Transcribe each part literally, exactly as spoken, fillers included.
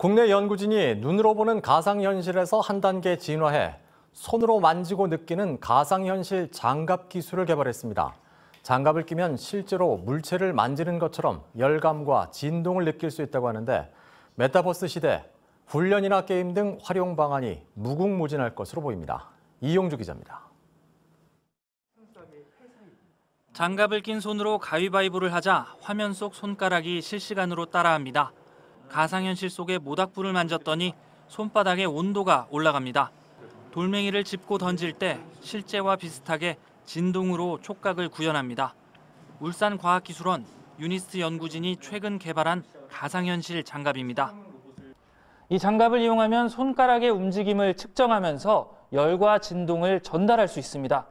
국내 연구진이 눈으로 보는 가상현실에서 한 단계 진화해 손으로 만지고 느끼는 가상현실 장갑 기술을 개발했습니다. 장갑을 끼면 실제로 물체를 만지는 것처럼 열감과 진동을 느낄 수 있다고 하는데 메타버스 시대 훈련이나 게임 등 활용 방안이 무궁무진할 것으로 보입니다. 이용주 기자입니다. 장갑을 낀 손으로 가위바위보를 하자 화면 속 손가락이 실시간으로 따라합니다. 가상현실 속의 모닥불을 만졌더니 손바닥의 온도가 올라갑니다. 돌멩이를 짚고 던질 때 실제와 비슷하게 진동으로 촉각을 구현합니다. 울산과학기술원 유니스트 연구진이 최근 개발한 가상현실 장갑입니다. 이 장갑을 이용하면 손가락의 움직임을 측정하면서 열과 진동을 전달할 수 있습니다.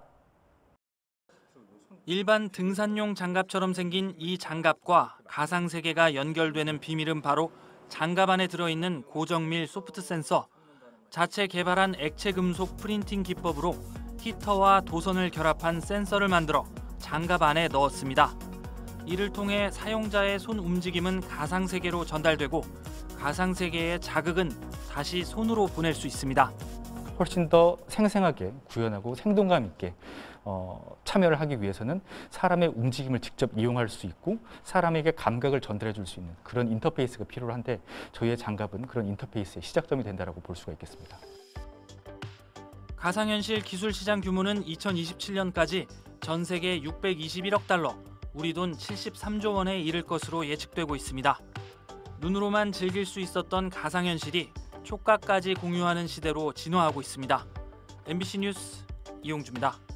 일반 등산용 장갑처럼 생긴 이 장갑과 가상세계가 연결되는 비밀은 바로 장갑 안에 들어있는 고정밀 소프트 센서, 자체 개발한 액체 금속 프린팅 기법으로 히터와 도선을 결합한 센서를 만들어 장갑 안에 넣었습니다. 이를 통해 사용자의 손 움직임은 가상세계로 전달되고 가상세계의 자극은 다시 손으로 보낼 수 있습니다. 훨씬 더 생생하게 구현하고 생동감 있게 어, 참여를 하기 위해서는 사람의 움직임을 직접 이용할 수 있고 사람에게 감각을 전달해 줄 수 있는 그런 인터페이스가 필요한데 저희의 장갑은 그런 인터페이스의 시작점이 된다고 볼 수가 있겠습니다. 가상현실 기술 시장 규모는 이천이십칠 년까지 전 세계 육백이십일억 달러, 우리 돈 칠십삼조 원에 이를 것으로 예측되고 있습니다. 눈으로만 즐길 수 있었던 가상현실이 촉각까지 공유하는 시대로 진화하고 있습니다. 엠비씨 뉴스 이용주입니다.